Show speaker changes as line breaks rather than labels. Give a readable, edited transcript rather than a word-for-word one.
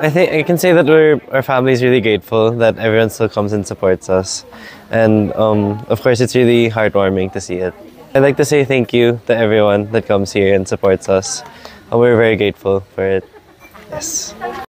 I think I can say that our family is really grateful that everyone still comes and supports us, and of course it's really heartwarming to see it. I'd like to say thank you to everyone that comes here and supports us. We're very grateful for it. Yes.